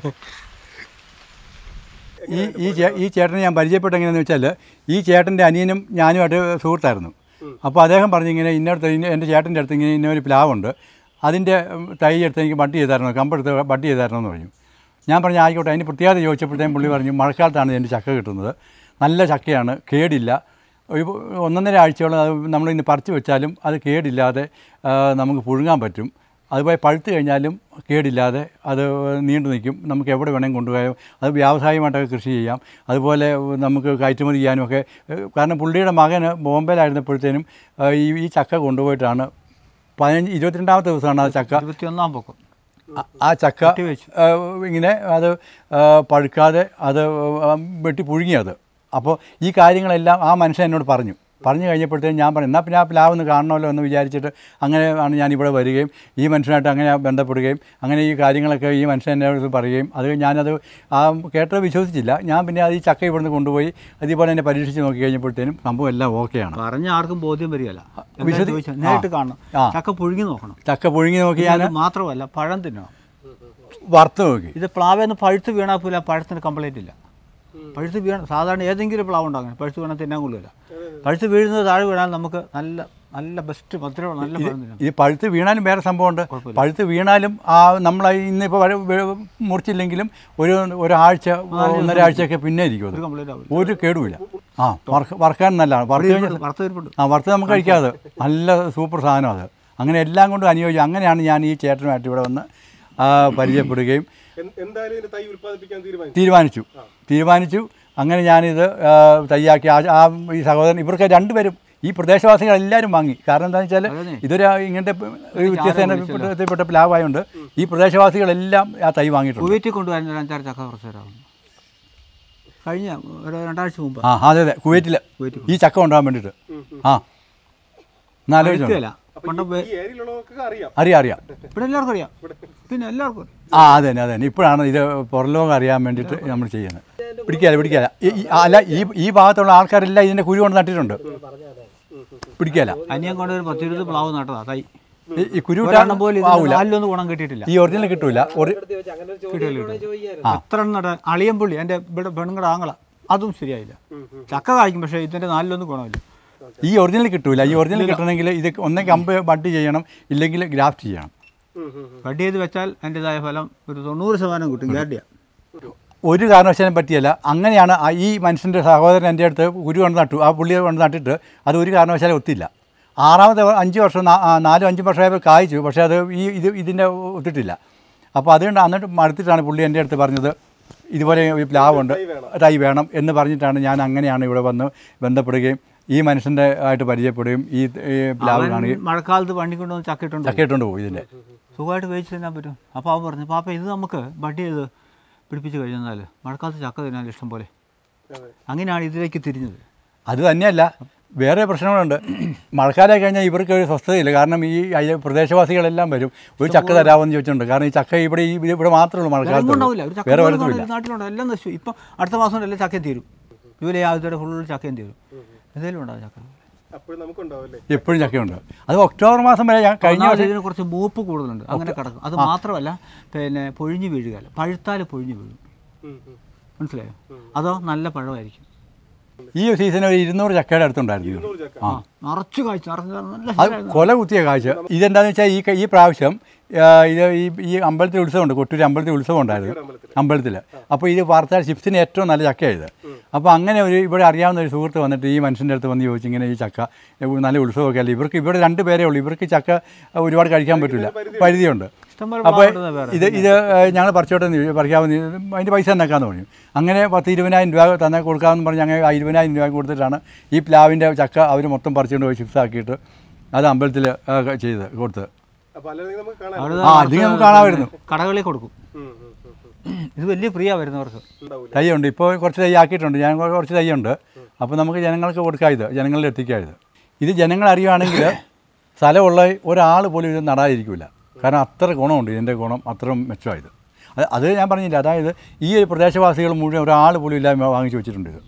ഈ ചേട്ടനെ ഞാൻ പരിചയപ്പെട്ട എങ്ങനെയാണെന്ന് വെച്ചാൽ, ഈ ചേട്ടൻ്റെ അനിയനും ഞാനുമായിട്ട് സുഹൃത്തായിരുന്നു. അപ്പോൾ അദ്ദേഹം പറഞ്ഞു, ഇങ്ങനെ ഇന്നടുത്ത് എൻ്റെ ചേട്ടൻ്റെ അടുത്ത് ഇങ്ങനെ ഇന്നൊരു പ്ലാവുണ്ട്, അതിൻ്റെ തൈ എടുത്ത് എനിക്ക് ബഡ് ചെയ്ത് തരണോ, കമ്പെടുത്ത് ബഡ് ചെയ്ത് തരണമെന്ന് പറഞ്ഞു. ഞാൻ പറഞ്ഞു ആയിക്കോട്ടെ. അതിന് പ്രത്യേകത ചോദിച്ചപ്പോഴത്തേക്കും പുള്ളി പറഞ്ഞു, മഴക്കാലത്താണ് എൻ്റെ ചക്ക കിട്ടുന്നത്, നല്ല ചക്കയാണ്, കേടില്ല. ഒരു 1.5 ആഴ്ചയോളം അത് നമ്മളിന്ന് പറിച്ച് വെച്ചാലും അത് കേടില്ലാതെ നമുക്ക് പുഴുങ്ങാൻ പറ്റും. അതുപോലെ പഴുത്ത് കഴിഞ്ഞാലും കേടില്ലാതെ അത് നീണ്ടു നിൽക്കും. നമുക്ക് എവിടെ വേണമെങ്കിൽ കൊണ്ടുപോയാൽ അത് വ്യാവസായികമായിട്ടൊക്കെ കൃഷി ചെയ്യാം. അതുപോലെ നമുക്ക് കയറ്റുമതി ചെയ്യാനുമൊക്കെ. കാരണം പുള്ളിയുടെ മകന് ബോംബെയിലായിരുന്നപ്പോഴത്തേനും ഈ ചക്ക കൊണ്ടുപോയിട്ടാണ് 22ാമത്തെ ദിവസമാണ് ആ ചക്ക 21 പൊക്കം ആ ചക്ക ഇങ്ങനെ അത് പഴുക്കാതെ അത് വെട്ടി പുഴുങ്ങിയത്. അപ്പോൾ ഈ കാര്യങ്ങളെല്ലാം ആ മനുഷ്യൻ എന്നോട് പറഞ്ഞു കഴിഞ്ഞപ്പോഴത്തേക്കും ഞാൻ പറഞ്ഞു, എന്നാൽ പിന്നെ ആ പ്ലാവ് ഒന്ന് കാണണമല്ലോ എന്ന് വിചാരിച്ചിട്ട് അങ്ങനെയാണ് ഞാനിവിടെ വരികയും ഈ മനുഷ്യനായിട്ട് അങ്ങനെ ബന്ധപ്പെടുകയും അങ്ങനെ ഈ കാര്യങ്ങളൊക്കെ ഈ മനുഷ്യൻ എന്നോട് പറയുകയും അത് ഞാനത് കേട്ടത് വിശ്വസിച്ചില്ല. ഞാൻ പിന്നെ അത് ഈ ചക്ക ഇവിടുന്ന് കൊണ്ടുപോയി അതേപോലെ തന്നെ പരീക്ഷിച്ച് നോക്കി കഴിഞ്ഞപ്പോഴത്തേനും സംഭവം എല്ലാം ഓക്കെയാണ്. പറഞ്ഞ ആർക്കും ബോധ്യം വരികയല്ല, നേരിട്ട് കാണണം. ചക്ക പുഴുങ്ങി നോക്കണം. ചക്ക പുഴുങ്ങി നോക്കി ഞാൻ മാത്രമല്ല പഴം തിന്നണം, വറുത്ത് നോക്കി. ഇത് പ്ലാവേന്ന് പഴുത്ത് വീണാൽ പോലും ആ പഴത്തിന് കംപ്ലൈൻറ്റ് ഇല്ല. പഴുത്ത് വീണ സാധാരണ ഏതെങ്കിലും പ്ലാവ് ഉണ്ടാകും പഴുത്ത് വീണാൽ തിന്നാൻ കൊള്ളില്ല. പഴുത്ത് വീഴുന്നത് താഴെ വീണാൽ നമുക്ക് നല്ല നല്ല ബെസ്റ്റ് മധുരമുള്ള നല്ല പഴം തിന്നാം. ഈ പഴുത്ത് വീണാലും വേറെ സംഭവമുണ്ട്. പഴുത്ത് വീണാലും നമ്മൾ ഇന്നിപ്പോൾ മുറിച്ചില്ലെങ്കിലും ഒരാഴ്ച 1.5 ആഴ്ചയൊക്കെ പിന്നെ ഇരിക്കും. അത് ഒരു കേടുമില്ല. വറുക്കാൻ നല്ലതാണ്. വറുത്ത് നമുക്ക് കഴിക്കാതെ നല്ല സൂപ്പർ സാധനം അത്. അങ്ങനെ എല്ലാം കൊണ്ടും അനുയോജ്യം. അങ്ങനെയാണ് ഞാൻ ഈ ചേട്ടനുമായിട്ട് ഇവിടെ വന്ന് പരിചയപ്പെടുകയും തീരുമാനിച്ചു. അങ്ങനെ ഞാനിത് തയ്യാക്കി. ഈ സഹോദരൻ ഇവർക്ക് രണ്ടുപേരും ഈ പ്രദേശവാസികളെല്ലാവരും വാങ്ങി. കാരണം എന്താണെന്ന് വെച്ചാൽ ഇതൊരു ഇങ്ങനത്തെ ഒരു വ്യത്യസ്തപ്പെട്ട പ്ലാവായതുകൊണ്ട് ഈ പ്രദേശവാസികളെല്ലാം ആ തൈ വാങ്ങിയിട്ടുണ്ട്. കുവൈറ്റിൽ കൊണ്ടുവരുന്ന 5-6 ചക്ക കുറച്ചേരാവും കഴിഞ്ഞ ഒരു 2 ആഴ്ച മുമ്പ്. അതെ കുവൈറ്റിൽ ഈ ചക്ക കൊണ്ടുപോകാൻ വേണ്ടിയിട്ട്. നാലോചിച്ചില്ല അറിയാം ഇവിടെ എല്ലാവർക്കും അറിയാം. പിന്നെ എല്ലാവർക്കും അതെ ഇപ്പോഴാണ് ഇത് പുറംലോകം അറിയാൻ വേണ്ടിയിട്ട് നമ്മൾ ചെയ്യുന്നത്. പിടിക്കാല അല്ല ഈ ഭാഗത്തുള്ള ആൾക്കാരെല്ലാം ഇതിൻ്റെ കുരു കൊണ്ട് നട്ടിട്ടുണ്ട്. പിടിക്കാല അനിയൻ കൊണ്ട് ഒരു 10-20 പ്ലാവ് നട്ടതാ തൈ. ഈ കുരു നാലിലൊന്നും ഗുണം കിട്ടിയിട്ടില്ല. ഈ ഒറിജിനൽ കിട്ടൂല. എത്ര നട്ടാൻ അളിയമ്പുള്ളി എൻ്റെ ഇവിടെ പെണ്ണുങ്ങളുടെ ആങ്ങള അതും ശരിയായില്ല. ചക്ക കായ്ക്കും പക്ഷേ ഇതിൻ്റെ നാലിലൊന്നും ഗുണമില്ല. ഈ ഒറിജിനൽ കിട്ടൂല. ഈ ഒറിജിനൽ കിട്ടണമെങ്കിൽ ഇത് ഒന്നെങ്കിൽ കമ്പ് ബഡ് ചെയ്യണം, ഇല്ലെങ്കിൽ ഗ്രാഫ്റ്റ് ചെയ്യണം. ബഡ് ചെയ്ത് വെച്ചാൽ അതിൻ്റെതായ ഫലം ഒരു 90% കിട്ടും. ഗ്യാരണ്ടിയാണ്. ഒരു കാരണവശാലും പറ്റിയല്ല. അങ്ങനെയാണ് ഈ മനുഷ്യൻ്റെ സഹോദരൻ എൻ്റെ അടുത്ത് കുരു കൊണ്ട് നട്ടു. ആ പുള്ളി കൊണ്ട് നട്ടിട്ട് അത് ഒരു കാരണവശാലും ഒത്തില്ല. 5 വർഷം 4-5 വർഷമായപ്പോൾ കായ്ച്ചു. പക്ഷേ അത് ഇതിൻ്റെ ഒത്തിട്ടില്ല. അപ്പോൾ അതുകൊണ്ട് എന്നിട്ട് മടുത്തിട്ടാണ് പുള്ളി എൻ്റെ അടുത്ത് പറഞ്ഞത് ഇതുപോലെ ഒരു പ്ലാവുണ്ട്, തൈ വേണം എന്ന് പറഞ്ഞിട്ടാണ് ഞാൻ അങ്ങനെയാണ് ഇവിടെ വന്ന് ബന്ധപ്പെടുകയും ഈ മനുഷ്യൻ്റെ ആയിട്ട് പരിചയപ്പെടുകയും ഈ പ്ലാവ് കാണുകയും. മഴക്കാലത്ത് വണ്ടി കൊണ്ടുവന്ന് ചക്കയിട്ടുണ്ട് പോകും. ഇതിൻ്റെ സുഖമായിട്ട് വേവിച്ച് തിന്നാൻ പറ്റും. അപ്പോൾ അവൻ പറഞ്ഞു പാപ്പ ഇത് നമുക്ക് ബഡ് ചെയ്ത് പിടിപ്പിച്ച് കഴിഞ്ഞാൽ മഴക്കാലത്ത് ചക്ക തിന്നാൻ ഇഷ്ടം പോലെ. അങ്ങനെയാണ് ഇതിലേക്ക് തിരിഞ്ഞത്. അത് തന്നെയല്ല, വേറെ പ്രശ്നങ്ങളുണ്ട്. മഴക്കാലമായി കഴിഞ്ഞാൽ ഇവർക്ക് ഒരു സ്വസ്ഥതയില്ല. കാരണം ഈ പ്രദേശവാസികളെല്ലാം വരും ഒരു ചക്ക തരാമെന്ന് ചോദിച്ചിട്ടുണ്ട്. കാരണം ഈ ചക്ക ഇവിടെ മാത്രമേ ഉള്ളൂ മഴക്കാലത്ത്, വേറെ വരത്തുമില്ല. നാട്ടിലുണ്ട് എല്ലാം നശിച്ചു. ഇപ്പം അടുത്ത മാസം എല്ലാം ചക്കയും തീരും. ജൂലൈ ആദ്യത്തോടെ ഫുള്ള് ചക്കയും തീരും. എന്തെങ്കിലും ഉണ്ടാവും ചക്ക, എപ്പോഴും ചക്കയുണ്ട്. അത് ഒക്ടോബർ മാസം വരെ കഴിഞ്ഞ ഇതിന് കുറച്ച് മൂപ്പ് കൂടുതലുണ്ട്. അങ്ങനെ കിടക്കും. അത് മാത്രമല്ല പിന്നെ പൊഴിഞ്ഞു വീഴുകയല്ല, പഴുത്താൽ പൊഴിഞ്ഞു വീഴും. മനസ്സിലായോ? അതോ നല്ല പഴമായിരിക്കും. ഈ സീസൺ ഒരു 200 ചക്കയുടെ അടുത്തുണ്ടായിരുന്നു. നിറച്ചു കാഴ്ച, അത് കൊല കുത്തിയ കാഴ്ച. ഇതെന്താണെന്ന് വെച്ചാൽ ഈ പ്രാവശ്യം ഈ അമ്പലത്തിൽ ഉത്സവമുണ്ട്, കൊട്ടൂർ അമ്പലത്തിൽ ഉത്സവം ഉണ്ടായിരുന്നു അമ്പലത്തിൽ. അപ്പോൾ ഇത് വാർത്താ ചിപ്സിന് ഏറ്റവും നല്ല ചക്കയായത്. അപ്പോൾ അങ്ങനെ ഇവിടെ അറിയാവുന്ന ഒരു സുഹൃത്ത് വന്നിട്ട് ഈ മനുഷ്യൻ്റെ അടുത്ത് വന്ന് ചോദിച്ചു, ഇങ്ങനെ ഈ ചക്ക നല്ല ഉത്സവമൊക്കെ അല്ല, ഇവർക്ക് ഇവിടെ 2 പേരേ ഉള്ളൂ, ഇവർക്ക് ചക്ക ഒരുപാട് കഴിക്കാൻ പറ്റില്ല, പരിധിയുണ്ട്. അപ്പോൾ ഇത് ഞങ്ങൾ പറിക്കാമെന്ന് അതിൻ്റെ പൈസ തന്നേക്കാന്ന് പറഞ്ഞു. അങ്ങനെ 10-20,000 രൂപ തന്നെ കൊടുക്കാമെന്ന് പറഞ്ഞ് അങ്ങനെ 20,000 രൂപ കൊടുത്തിട്ടാണ് ഈ പ്ലാവിൻ്റെ ചക്ക അവർ മൊത്തം പറിച്ചുകൊണ്ട് പോയി ചിപ്സ് ആക്കിയിട്ട് അത് അമ്പലത്തിൽ കൊടുത്തത്. അല്ലെങ്കിൽ നമുക്ക് കാണാമായിരുന്നു. കടകളിൽ കൊടുക്കും. ഇത് വലിയ പ്രിയ വരുന്നവർക്ക്. തൈയുണ്ട്, ഇപ്പോൾ കുറച്ച് തൈ ആക്കിയിട്ടുണ്ട്. ഞാൻ കുറച്ച് തൈയുണ്ട്. അപ്പോൾ നമുക്ക് ജനങ്ങൾക്ക് കൊടുക്കാം, ജനങ്ങളിൽ എത്തിക്കാം. ഇത് ജനങ്ങൾ അറിയുകയാണെങ്കിൽ സ്ഥലമുള്ള ഒരാൾ പോലും ഇത് നടാതിരിക്കില്ല. കാരണം അത്ര ഗുണമുണ്ട്, ഇതിൻ്റെ ഗുണം അത്രയും മെച്ചമായത്. അത് ഞാൻ പറഞ്ഞില്ല. അതായത് ഈ പ്രദേശവാസികൾ മുഴുവൻ ഒരാൾ പോലും ഇല്ലാതെ വാങ്ങിച്ചു വെച്ചിട്ടുണ്ട് ഇത്.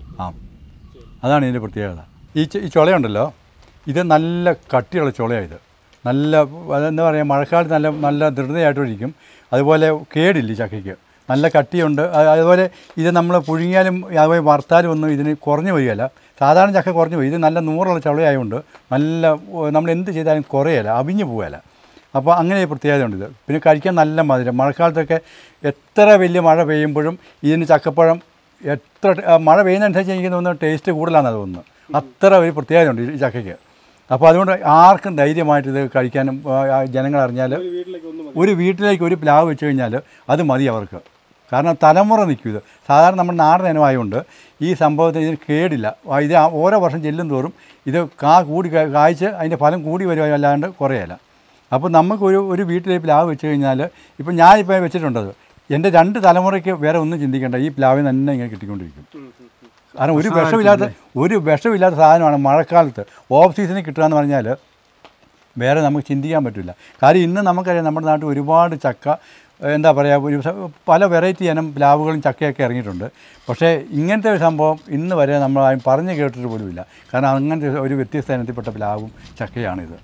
അതാണ് ഇതിൻ്റെ പ്രത്യേകത. ഈ ചുളയുണ്ടല്ലോ, ഇത് നല്ല കട്ടിയുള്ള ചുളയായത്. നല്ല അതെന്താ പറയുക, മഴക്കാലത്ത് നല്ല ദൃഢതയായിട്ടിരിക്കും. അതുപോലെ കേടില്ല ചക്കയ്ക്ക്, നല്ല കട്ടിയുണ്ട്. അതുപോലെ ഇത് നമ്മൾ പുഴുങ്ങിയാലും അതുപോലെ വറുത്താലും ഒന്നും ഇതിന് കുറഞ്ഞു വരികയല്ല. സാധാരണ ചക്ക കുറഞ്ഞു പോയി. ഇത് നല്ല നൂറുള്ള ചുളയായതുകൊണ്ട് നല്ല നമ്മൾ എന്ത് ചെയ്താലും കുറയല്ല, അവിഞ്ഞു പോവുകയല്ല. അപ്പോൾ അങ്ങനെ പ്രത്യേകതയുണ്ട് ഇത്. പിന്നെ കഴിക്കാൻ നല്ല മധുരം. മഴക്കാലത്തൊക്കെ എത്ര വലിയ മഴ പെയ്യുമ്പോഴും ഇതിന് ചക്കപ്പഴം എത്ര മഴ പെയ്യുന്നതനുസരിച്ച് എനിക്ക് തോന്നുന്നു ടേസ്റ്റ് കൂടുതലാണെന്ന് തോന്നുന്നു. അത്ര ഒരു പ്രത്യേകതയുണ്ട് ഈ ചക്കയ്ക്ക്. അപ്പോൾ അതുകൊണ്ട് ആർക്കും ധൈര്യമായിട്ട് ഇത് കഴിക്കാനും ജനങ്ങളറിഞ്ഞാൽ ഒരു വീട്ടിലേക്ക് ഒരു പ്ലാവ് വെച്ച് കഴിഞ്ഞാൽ അത് മതി അവർക്ക്. കാരണം തലമുറ നിൽക്കും ഇത്. സാധാരണ നമ്മുടെ നാടൻ ഇനമായതുകൊണ്ട് ഈ സംഭവത്തിന് ഇതിന് കേടില്ല. ഇത് ഓരോ വർഷം ചെല്ലും തോറും ഇത് കായ്ച്ച് അതിൻ്റെ ഫലം കൂടി വരുമല്ലാണ്ട് കുറയല്ല. അപ്പോൾ നമുക്ക് ഒരു വീട്ടിലേക്ക് പ്ലാവ് വെച്ച് കഴിഞ്ഞാൽ ഇപ്പം ഞാനിപ്പോൾ വെച്ചിട്ടുണ്ടത് എൻ്റെ 2 തലമുറയ്ക്ക് വേറെ ഒന്നും ചിന്തിക്കേണ്ട, ഈ പ്ലാവിൽ തന്നെ ഇങ്ങനെ കിട്ടിക്കൊണ്ടിരിക്കും. കാരണം ഒരു വിഷമില്ലാത്ത സാധനമാണ് മഴക്കാലത്ത് ഓഫ് സീസണിൽ കിട്ടുക എന്ന് പറഞ്ഞാൽ വേറെ നമുക്ക് ചിന്തിക്കാൻ പറ്റില്ല. കാര്യം ഇന്ന് നമുക്കറിയാം നമ്മുടെ നാട്ടിൽ ഒരുപാട് ചക്ക എന്താ പറയുക പല വെറൈറ്റി ഇനം പ്ലാവുകളും ചക്കയൊക്കെ ഇറങ്ങിയിട്ടുണ്ട്. പക്ഷേ ഇങ്ങനത്തെ ഒരു സംഭവം ഇന്ന് വരെ നമ്മൾ പറഞ്ഞു കേട്ടിട്ട് പോലുമില്ല. കാരണം അങ്ങനത്തെ ഒരു വ്യത്യസ്ത ഇനത്തിൽപ്പെട്ട പ്ലാവും ചക്കയാണിത്.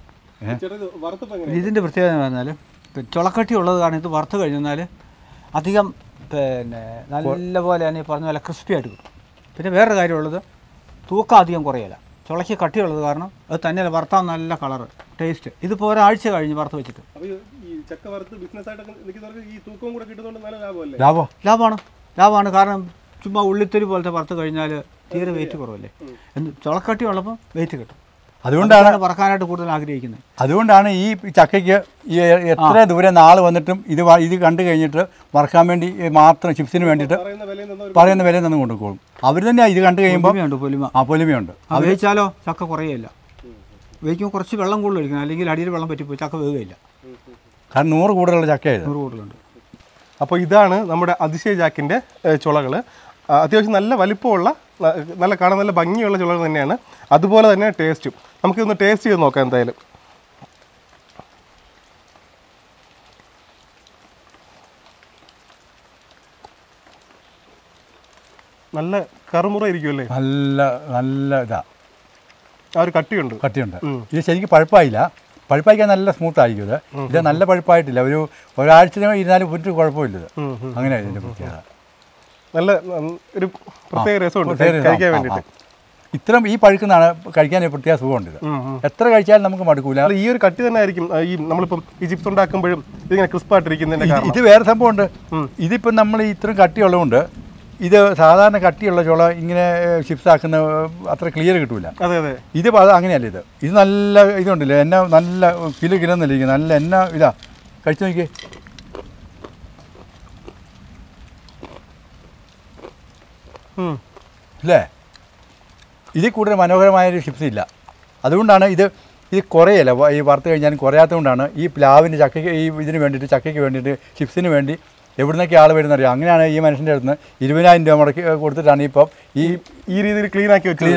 ഇതിൻ്റെ പ്രത്യേകത എന്ന് പറഞ്ഞാൽ ചുളക്കട്ടി ഉള്ളത് കാരണം ഇത് വറുത്ത് കഴിഞ്ഞാൽ അധികം പിന്നെ നല്ലപോലെ തന്നെ പറഞ്ഞ പോലെ ക്രിസ്പി ആയിട്ട് കിട്ടും. പിന്നെ വേറൊരു കാര്യമുള്ളത് തൂക്കം അധികം കുറയില്ല. ചുളയ്ക്ക് കട്ടിയുള്ളത് കാരണം അത് തന്നെയല്ല വറുത്താൽ നല്ല കളറ് ടേസ്റ്റ്. ഇതിപ്പോൾ ഒരാഴ്ച കഴിഞ്ഞ് വറുത്ത് വെച്ചിട്ട് ലാഭമാണ്. കാരണം ചുമ്മാ ഉള്ളിത്തൊലി പോലത്തെ വറുത്ത് കഴിഞ്ഞാൽ തീരെ വെയിറ്റ് കുറവല്ലേ. ചുളക്കട്ടി ഉള്ളപ്പോൾ വെയിറ്റ് കിട്ടും. അതുകൊണ്ടാണ് വറക്കാനായിട്ട് കൂടുതൽ ആഗ്രഹിക്കുന്നത്. അതുകൊണ്ടാണ് ഈ ചക്കയ്ക്ക് ഈ എത്ര ദൂരെ നാളെ വന്നിട്ടും ഇത് കണ്ടു കഴിഞ്ഞിട്ട് വറക്കാൻ വേണ്ടി മാത്രം ചിപ്സിന് വേണ്ടിയിട്ട് പറയുന്ന വില നിന്ന് കൊണ്ടുപോകും. അവർ തന്നെ ഇത് കണ്ടു കഴിയുമ്പോൾ പൊലിമയുണ്ട്. വേവിച്ചാലോ ചക്ക കുറയില്ല. വേവിക്കുമ്പോൾ കുറച്ച് വെള്ളം കൂടുതൽ ഒഴിക്കണം, അല്ലെങ്കിൽ അടിയിൽ വെള്ളം പറ്റിപ്പോയി ചക്ക വേവുകയില്ല. കാരണം 100 കൂടുതലുള്ള ചക്കയായത്. 100 കൂടുതലുണ്ട്. അപ്പോൾ ഇതാണ് നമ്മുടെ അതിശയ ജാക്കിൻ്റെ ചുളകൾ. അത്യാവശ്യം നല്ല വലിപ്പമുള്ള, നല്ല കാണാൻ നല്ല ഭംഗിയുള്ള ചുളകൾ തന്നെയാണ്. അതുപോലെ തന്നെ ടേസ്റ്റും. നമുക്കിതൊന്ന് ടേസ്റ്റ് ചെയ്ത് നോക്കാം. എന്തായാലും നല്ല കറുമുറ ഇരിക്കുമല്ലേ. നല്ല ഇതാ, ആ ഒരു കട്ടിയുണ്ട്. ഇത് ശരിക്കും പഴുപ്പായില്ല. പഴുപ്പായിക്കാൻ നല്ല സ്മൂത്ത് ആയിരിക്കും. ഇത് നല്ല പഴുപ്പായിട്ടില്ല. ഒരാഴ്ച ഇരുന്നാലും ഒരു കുഴപ്പമില്ല. അങ്ങനെ ഇതിൻ്റെ പ്രത്യേകത. നല്ല ഒരു പ്രത്യേക രസമുണ്ട് കഴിക്കാൻ വേണ്ടിയിട്ട്. ഇത്രയും ഈ പഴുക്കുന്നതാണ് കഴിക്കാൻ പ്രത്യേക സുഖമുണ്ട്. എത്ര കഴിച്ചാലും നമുക്ക് മടുക്കൂല. ഈ ഒരു കട്ടി തന്നെ ആയിരിക്കും ഈ നമ്മളിപ്പം ഈ ചിപ്സ് ഉണ്ടാക്കുമ്പോഴും ഇതിങ്ങനെ ക്രിസ്പായിട്ടിരിക്കുന്നതിൻ്റെ കാരണം. ഇത് വേറെ സംഭവമുണ്ട്. ഇതിപ്പം നമ്മൾ ഇത്രയും കട്ടിയുള്ളതുകൊണ്ട് ഇത് സാധാരണ കട്ടിയുള്ള ചോള ഇങ്ങനെ ചിപ്സ് ആക്കുന്ന അത്ര ക്ലിയർ കിട്ടൂല. അതെ അതെ. ഇത് അങ്ങനെയല്ല. ഇത് നല്ല ഇതുണ്ടല്ലോ, എന്നെ നല്ല കിലോ എന്നല്ല, നല്ല എന്നെ ഇതാ. കഴിച്ചു നോക്കിയേ. അല്ലേ, ഇതിൽ കൂടുതൽ മനോഹരമായൊരു ചിപ്സ് ഇല്ല. അതുകൊണ്ടാണ് ഇത് കുറയല്ല. ഈ വറുത്ത് കഴിഞ്ഞാലും കുറയാത്തത് കൊണ്ടാണ് ഈ പ്ലാവിൻ്റെ ചക്കയ്ക്ക് ഇതിന് വേണ്ടിയിട്ട് ചക്കയ്ക്ക് വേണ്ടിയിട്ട് ചിപ്സിന് വേണ്ടി എവിടുന്നൊക്കെ ആൾ വരുന്നറിയാം. അങ്ങനെയാണ് ഈ മനുഷ്യൻ്റെ അടുത്ത് 20,000 രൂപ മുടക്കി കൊടുത്തിട്ടാണ് ഇപ്പം ഈ രീതിയിൽ ക്ലീൻ ആക്കി വെച്ചത്.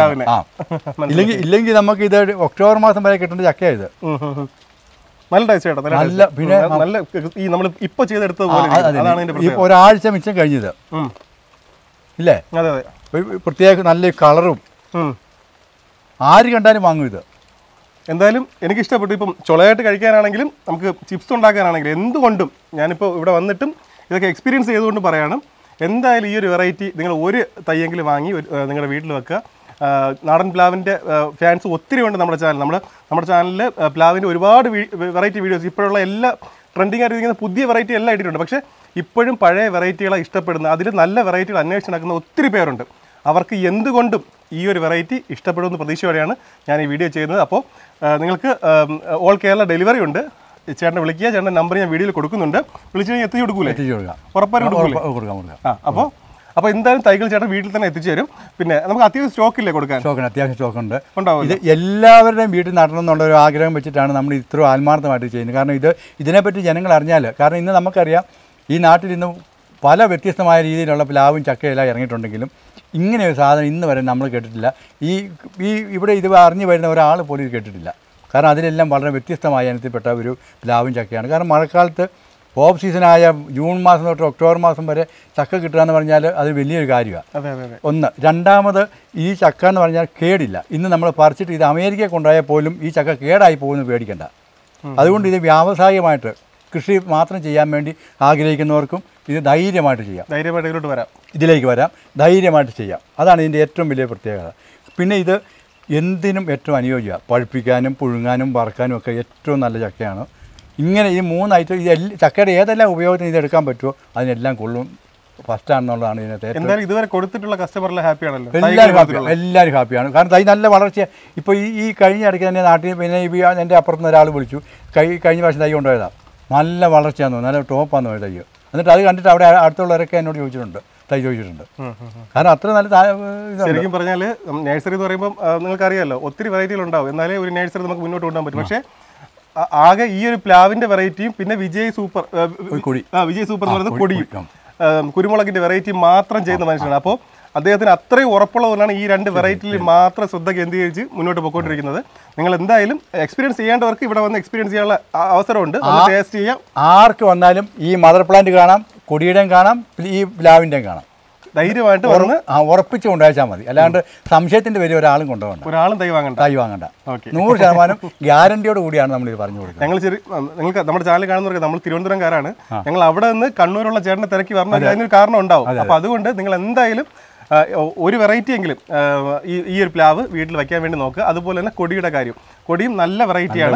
ഇല്ലെങ്കിൽ നമുക്ക് ഇത് ഒക്ടോബർ മാസം വരെ കിട്ടേണ്ട ചക്കയായത്. നല്ല ടേസ്റ്റ് ചേട്ടാ. നല്ല പിന്നെ നല്ല ഈ നമ്മൾ ഇപ്പോൾ ചെയ്തെടുത്തത് പോലെ ഇപ്പോൾ ഒരാഴ്ച മിച്ചം കഴിഞ്ഞത് ഇല്ലേ. അതെ അതെ. പ്രത്യേക നല്ല കളറും ആര് കണ്ടാലും വാങ്ങും ഇത്. എന്തായാലും എനിക്കിഷ്ടപ്പെട്ടു. ഇപ്പം ചുളയായിട്ട് കഴിക്കാനാണെങ്കിലും നമുക്ക് ചിപ്സ് ഉണ്ടാക്കാനാണെങ്കിലും എന്തുകൊണ്ടും ഞാനിപ്പോൾ ഇവിടെ വന്നിട്ടും ഇതൊക്കെ എക്സ്പീരിയൻസ് ചെയ്തുകൊണ്ട് പറയാണ്. എന്തായാലും ഈ ഒരു വെറൈറ്റി നിങ്ങൾ ഒരു തയ്യെങ്കിലും വാങ്ങി നിങ്ങളുടെ വീട്ടിൽ വെക്കുക. നാടൻ പ്ലാവിൻ്റെ ഫാൻസ് ഒത്തിരി ഉണ്ട് നമ്മുടെ ചാനൽ. നമ്മുടെ ചാനലിൽ പ്ലാവിൻ്റെ ഒരുപാട് വെറൈറ്റി വീഡിയോസ്, ഇപ്പോഴുള്ള എല്ലാ ട്രെൻഡിങ് ആയിട്ടിരിക്കുന്ന പുതിയ വെറൈറ്റി എല്ലാം ഇട്ടിട്ടുണ്ട്. പക്ഷേ ഇപ്പോഴും പഴയ വെറൈറ്റികളെ ഇഷ്ടപ്പെടുന്ന, അതിൽ നല്ല വെറൈറ്റികൾ അന്വേഷിച്ച് നടക്കുന്ന ഒത്തിരി പേരുണ്ട്. അവർക്ക് എന്തുകൊണ്ടും ഈ ഒരു വെറൈറ്റി ഇഷ്ടപ്പെടുമെന്ന് പ്രതീക്ഷയോടെയാണ് ഞാൻ ഈ വീഡിയോ ചെയ്യുന്നത്. അപ്പോൾ നിങ്ങൾക്ക് ഓൾ കേരള ഡെലിവറി ഉണ്ട്. ചേട്ടനെ വിളിക്കുക. ചേട്ടൻ്റെ നമ്പർ ഞാൻ വീഡിയോയിൽ കൊടുക്കുന്നുണ്ട്. വിളിച്ചു കഴിഞ്ഞാൽ എത്തിച്ചു കൊടുക്കൂലേ? ഉറപ്പായിട്ടും കൊടുക്കൂലേ? അപ്പോൾ എന്തായാലും തൈകൾ ചേട്ടൻ വീട്ടിൽ തന്നെ എത്തിച്ചു തരും. പിന്നെ നമുക്ക് അത്യാവശ്യം സ്റ്റോക്കില്ലേ കൊടുക്കാൻ? അത്യാവശ്യം സ്റ്റോക്കുണ്ട്. ഇത് എല്ലാവരുടെയും വീട്ടിൽ നടണം എന്നുള്ള ഒരു ആഗ്രഹം വെച്ചിട്ടാണ് നമ്മൾ ഇത്ര ആത്മാർത്ഥമായിട്ട് ചെയ്യുന്നത്. കാരണം ഇതിനെപ്പറ്റി ജനങ്ങൾ അറിഞ്ഞാൽ, കാരണം ഇന്ന് നമുക്കറിയാം ഈ നാട്ടിൽ ഇന്ന് പല വ്യത്യസ്തമായ രീതിയിലുള്ള പ്ലാവും ചക്കയെല്ലാം ഇറങ്ങിയിട്ടുണ്ടെങ്കിലും ഇങ്ങനെ ഒരു സാധനം ഇന്ന് വരെ നമ്മൾ കേട്ടിട്ടില്ല. ഇവിടെ ഇത് അറിഞ്ഞു വരുന്ന ഒരാൾ പോലും ഇത് കേട്ടിട്ടില്ല. കാരണം അതിലെല്ലാം വളരെ വ്യത്യസ്തമായ ഇനത്തിൽപ്പെട്ട ഒരു പ്ലാവും ചക്കയാണ്. കാരണം മഴക്കാലത്ത് ഓഫ് സീസണായ ജൂൺ മാസം തൊട്ട് ഒക്ടോബർ മാസം വരെ ചക്ക കിട്ടുക എന്ന് പറഞ്ഞാൽ അത് വലിയൊരു കാര്യമാണ്. ഒന്ന്. രണ്ടാമത് ഈ ചക്ക എന്ന് പറഞ്ഞാൽ കേടില്ല. ഇന്ന് നമ്മൾ പറിച്ചിട്ട് ഇത് അമേരിക്കയിൽ കൊണ്ടുപോയാൽ പോലും ഈ ചക്ക കേടായി പോകുമെന്ന് പേടിക്കണ്ട. അതുകൊണ്ട് ഇത് വ്യാവസായികമായിട്ട് കൃഷി മാത്രം ചെയ്യാൻ വേണ്ടി ആഗ്രഹിക്കുന്നവർക്കും ഇത് ധൈര്യമായിട്ട് ചെയ്യാം. ഇതിലേക്ക് വരാം, ധൈര്യമായിട്ട് ചെയ്യാം. അതാണ് ഇതിൻ്റെ ഏറ്റവും വലിയ പ്രത്യേകത. പിന്നെ ഇത് എന്തിനും ഏറ്റവും അനുയോജ്യമാണ്. പഴുപ്പിക്കാനും പുഴുങ്ങാനും വറക്കാനും ഒക്കെ ഏറ്റവും നല്ല ചക്കയാണ്. ഇങ്ങനെ ഈ 3 ഐറ്റം ചക്കയുടെ ഏതെല്ലാം ഉപയോഗത്തിന് ഇത് എടുക്കാൻ പറ്റുമോ അതിനെല്ലാം കൊള്ളും. ഫസ്റ്റാണെന്നുള്ളതാണ് ഇതിനകത്ത്. എന്തായാലും ഇതുവരെ കൊടുത്തിട്ടുള്ള കസ്റ്റമറെല്ലാം ഹാപ്പിയാണല്ലോ. എല്ലാവരും ഹാപ്പിയാണ്. കാരണം തൈ നല്ല വളർച്ച. ഇപ്പോൾ ഈ കഴിഞ്ഞ ഇടയ്ക്ക് തന്നെ നാട്ടിൽ പിന്നെ എൻ്റെ അപ്പുറത്തുനിന്ന് ഒരാൾ വിളിച്ചു. കഴിഞ്ഞ പ്രാവശ്യം തൈ കൊണ്ടുപോയതാണ്. നല്ല വളർച്ചയാണെന്ന് തോന്നുന്നു, നല്ല ടോപ്പാന്ന് പോയത് തൈ. എന്നിട്ട് അത് കണ്ടിട്ട് അവിടെ അടുത്തുള്ളവരൊക്കെ എന്നോട് തൈ ചോദിച്ചിട്ടുണ്ട്. കാരണം അത്ര നല്ല. ശരിക്കും പറഞ്ഞാൽ നഴ്സറി എന്ന് പറയുമ്പോൾ നിങ്ങൾക്കറിയാമല്ലോ ഒത്തിരി വെറൈറ്റികളുണ്ടാവും. എന്നാലേ ഒരു നഴ്സറി നമുക്ക് മുന്നോട്ട് കൊണ്ടുപോകാൻ പറ്റും. പക്ഷേ ആകെ ഈ ഒരു പ്ലാവിൻ്റെ വെറൈറ്റിയും പിന്നെ വിജയ് സൂപ്പർ എന്ന് പറയുന്നത് കൊടിയും കുരുമുളകിൻ്റെ വെറൈറ്റി മാത്രം ചെയ്യുന്ന മനുഷ്യനാണ്. അപ്പോൾ അദ്ദേഹത്തിന് അത്രയും ഉറപ്പുള്ളതുകൊണ്ടാണ് ഈ 2 വെറൈറ്റിയിൽ മാത്രം ശ്രദ്ധ കേന്ദ്രീകരിച്ച് മുന്നോട്ട് പോയിക്കൊണ്ടിരിക്കുന്നത്. നിങ്ങൾ എന്തായാലും എക്സ്പീരിയൻസ് ചെയ്യേണ്ടവർക്ക് ഇവിടെ വന്ന് എക്സ്പീരിയൻസ് ചെയ്യാനുള്ള അവസരമുണ്ട്. ടേസ്റ്റ് ചെയ്യാം. ആർക്ക് വന്നാലും ഈ മദർ പ്ലാന്റ് കാണാം, കൊടിയുടെയും കാണാം, ഈ പ്ലാവിൻ്റെയും കാണാം. ധൈര്യമായിട്ട് വന്ന് ഉറപ്പിച്ച് കൊണ്ടുവച്ചാൽ മതി. അല്ലാണ്ട് സംശയത്തിൻ്റെ പേര് ഒരാളും കൊണ്ടുപോകണ്ട, ഒരാളും തൈ വാങ്ങണ്ട. 100% ഗ്യാരണ്ടിയോട് കൂടിയാണ് നമ്മൾ ഇത് പറഞ്ഞു കൊടുക്കുന്നത്. ഞങ്ങൾ നിങ്ങൾക്ക് നമ്മുടെ ചാനൽ കാണുന്നവർക്ക് നമ്മൾ തിരുവനന്തപുരംകാരാണ്. ഞങ്ങൾ അവിടെ നിന്ന് കണ്ണൂരുള്ള ചേട്ടനെ തിരക്കി വരണമെങ്കിൽ അതിനൊരു കാരണം ഉണ്ടാവും. അപ്പോൾ അതുകൊണ്ട് നിങ്ങൾ എന്തായാലും ഒരു വെറൈറ്റി എങ്കിലും ഈ ഒരു പ്ലാവ് വീട്ടിൽ വയ്ക്കാൻ വേണ്ടി നോക്കുക. അതുപോലെ തന്നെ കൊടിയുടെ കാര്യം, കൊടിയും നല്ല വെറൈറ്റിയാണ്.